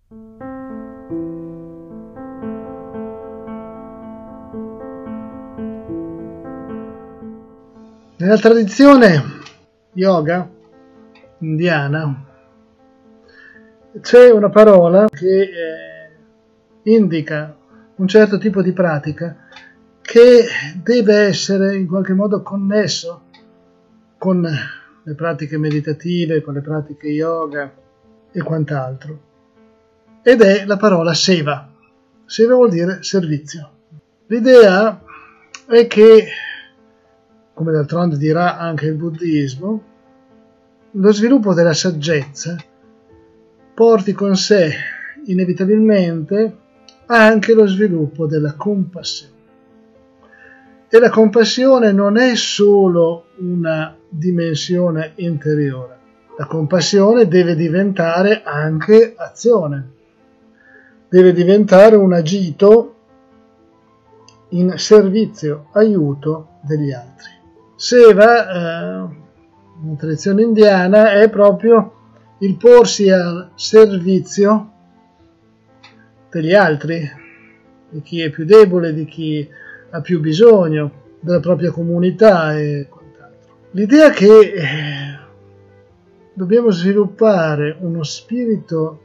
Nella tradizione yoga indiana c'è una parola che indica un certo tipo di pratica che deve essere in qualche modo connesso con le pratiche meditative, con le pratiche yoga e quant'altro. Ed è la parola seva. Seva vuol dire servizio. L'idea è che, come d'altronde dirà anche il buddismo, lo sviluppo della saggezza porti con sé inevitabilmente anche lo sviluppo della compassione. E la compassione non è solo una dimensione interiore. La compassione deve diventare anche azione. Deve diventare un agito in servizio, aiuto degli altri. Seva, in tradizione indiana, è proprio il porsi al servizio degli altri, di chi è più debole, di chi ha più bisogno, della propria comunità e quant'altro. L'idea che dobbiamo sviluppare uno spirito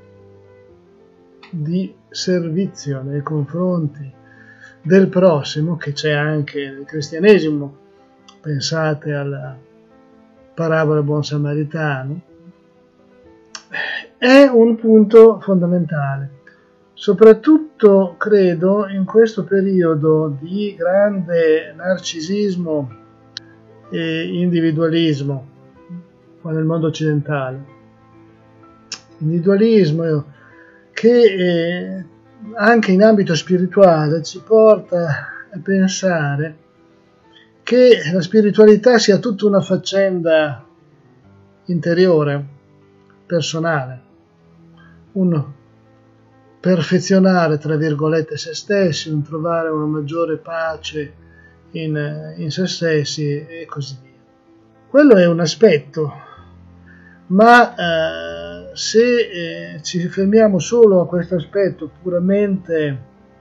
di servizio nei confronti del prossimo, che c'è anche nel cristianesimo, pensate alla parabola buon samaritano, è un punto fondamentale. Soprattutto, credo, in questo periodo di grande narcisismo e individualismo, qua nel mondo occidentale. Individualismo che anche in ambito spirituale ci porta a pensare che la spiritualità sia tutta una faccenda interiore, personale, un perfezionare, tra virgolette, se stessi, un trovare una maggiore pace in se stessi e così via. Quello è un aspetto, ma se ci fermiamo solo a questo aspetto puramente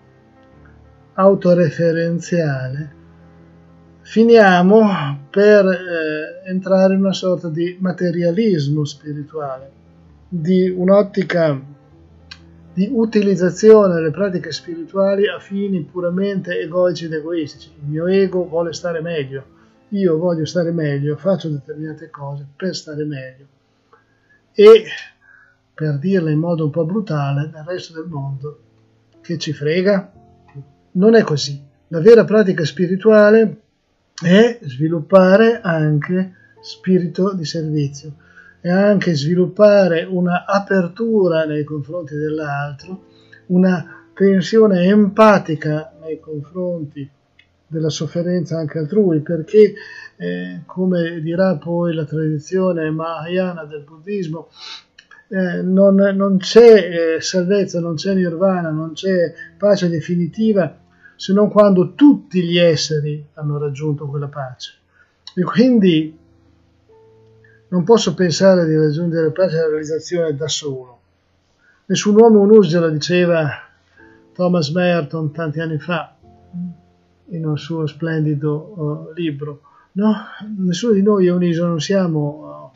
autoreferenziale, finiamo per entrare in una sorta di materialismo spirituale, di un'ottica di utilizzazione delle pratiche spirituali a fini puramente egoici ed egoistici. Il mio ego vuole stare meglio, io voglio stare meglio, faccio determinate cose per stare meglio. E, per dirla in modo un po' brutale, nel resto del mondo, che ci frega? Non è così. La vera pratica spirituale è sviluppare anche spirito di servizio, e anche sviluppare una apertura nei confronti dell'altro, una tensione empatica nei confronti della sofferenza anche altrui, perché come dirà poi la tradizione Mahayana del buddismo, non c'è salvezza, non c'è nirvana, non c'è pace definitiva se non quando tutti gli esseri hanno raggiunto quella pace. E quindi non posso pensare di raggiungere la pace e la realizzazione da solo. Nessun uomo un'uscia, lo diceva Thomas Merton tanti anni fa in un suo splendido libro. No? Nessuno di noi è un'isola, non siamo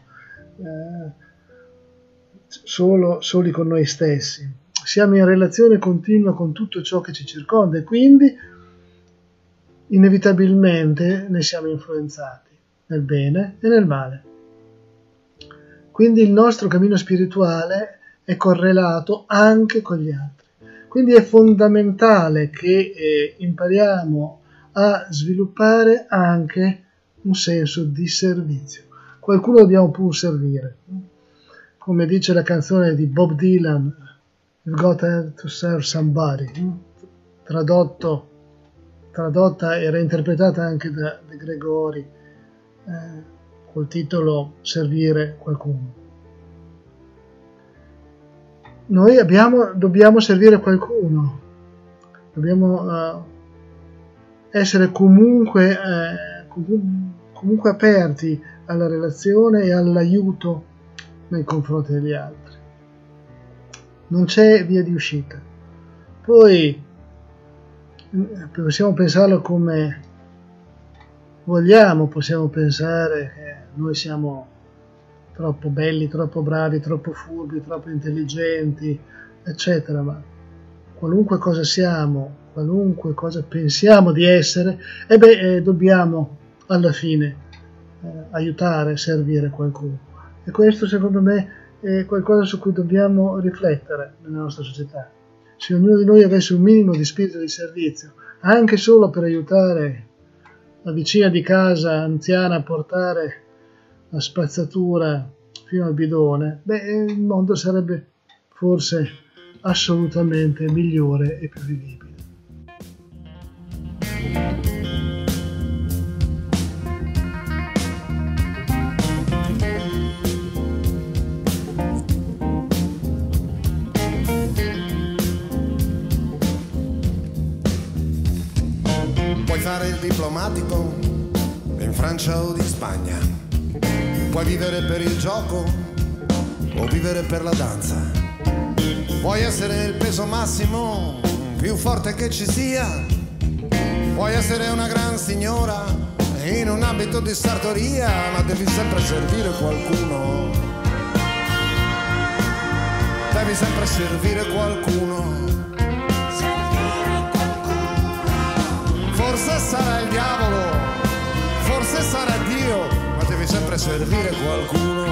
soli con noi stessi. Siamo in relazione continua con tutto ciò che ci circonda e quindi inevitabilmente ne siamo influenzati nel bene e nel male. Quindi il nostro cammino spirituale è correlato anche con gli altri. Quindi è fondamentale che impariamo a sviluppare anche un senso di servizio. Qualcuno dobbiamo pur servire. Come dice la canzone di Bob Dylan, You've got to serve somebody. Tradotta e reinterpretata anche da De Gregori, col titolo Servire qualcuno. Noi dobbiamo servire qualcuno, dobbiamo essere comunque aperti alla relazione e all'aiuto nei confronti degli altri. non c'è via di uscita. Poi possiamo pensarlo come vogliamo, possiamo pensare che noi siamo troppo belli, troppo bravi, troppo furbi, troppo intelligenti, eccetera, ma qualunque cosa siamo, qualunque cosa pensiamo di essere, dobbiamo alla fine aiutare, servire qualcuno. E questo secondo me è qualcosa su cui dobbiamo riflettere nella nostra società. Se ognuno di noi avesse un minimo di spirito di servizio, anche solo per aiutare la vicina di casa anziana a portare la spazzatura fino al bidone, il mondo sarebbe forse assolutamente migliore e più vivibile. Puoi fare il diplomatico in Francia o di Spagna, puoi vivere per il gioco o vivere per la danza, puoi essere il peso massimo più forte che ci sia, puoi essere una gran signora in un abito di sartoria, ma devi sempre servire qualcuno, devi sempre servire qualcuno. Forse sarà il diavolo, forse sarà Dio, ma devi sempre servire qualcuno.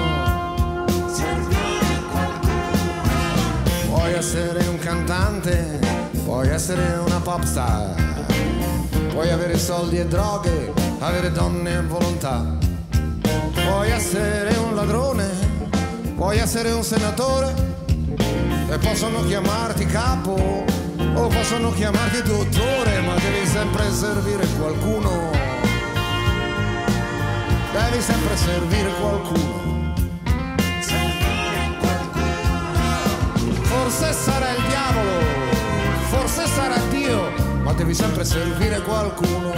Puoi essere un cantante, puoi essere una pop star, puoi avere soldi e droghe, avere donne e volontà, puoi essere un ladrone, puoi essere un senatore e possono chiamarti capo o possono chiamarti dottore, ma devi sempre servire qualcuno, devi sempre servire qualcuno. Forse sarà il diavolo, forse sarà Dio, ma devi sempre servire qualcuno.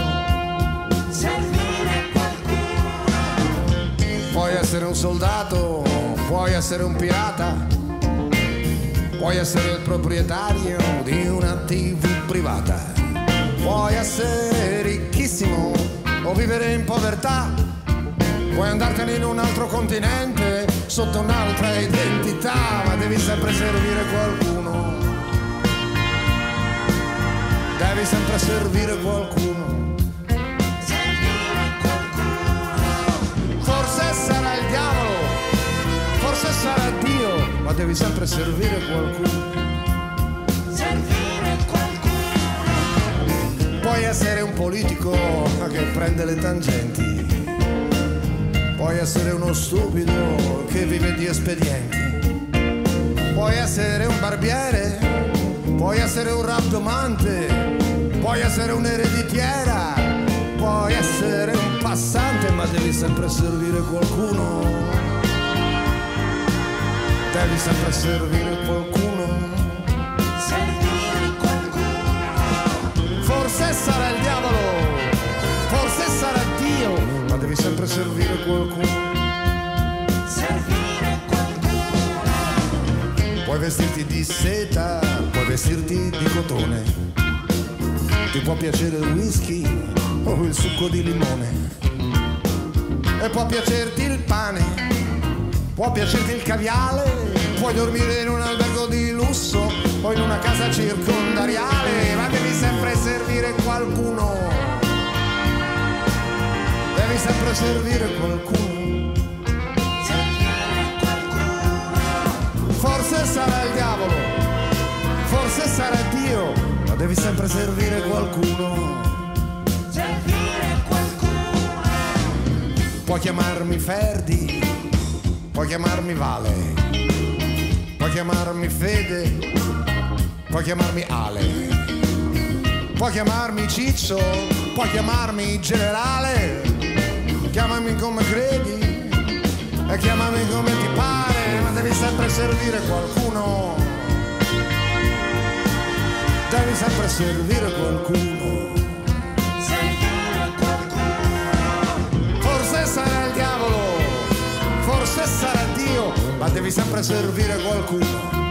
Puoi essere un soldato, puoi essere un pirata, puoi essere il proprietario di una TV privata, puoi essere ricchissimo o vivere in povertà, puoi andartene in un altro continente sotto un'altra identità, ma devi sempre servire qualcuno, devi sempre servire qualcuno. Forse sarà il diavolo, forse sarà Dio, ma devi sempre servire qualcuno. Puoi essere un politico che prende le tangenti, puoi essere uno stupido che vive di espedienti, puoi essere un barbiere, puoi essere un rabdomante, puoi essere un'ereditiera, puoi essere un passante, ma devi sempre servire qualcuno, devi sempre servire qualcuno. Forse sarà il diavolo, forse sarà Dio, ma devi sempre servire qualcuno. Puoi vestirti di seta, puoi vestirti di cotone, ti può piacere il whisky o il succo di limone, e può piacerti il pane, può piacerti il caviale, puoi dormire in un albergo di lusso o in una casa circondariale, ma devi sempre servire qualcuno, devi sempre servire qualcuno. Forse sarà il diavolo, forse sarà Dio, ma devi sempre servire qualcuno. Puoi chiamarmi Ferdi, puoi chiamarmi Vale, puoi chiamarmi Fede, puoi chiamarmi Ale, puoi chiamarmi Ciccio, puoi chiamarmi Generale, chiamami come credi e chiamami come ti pare, ma devi sempre servire qualcuno, devi sempre servire qualcuno. Forse sarà il diavolo, forse sarà Dio, ma devi sempre servire qualcuno.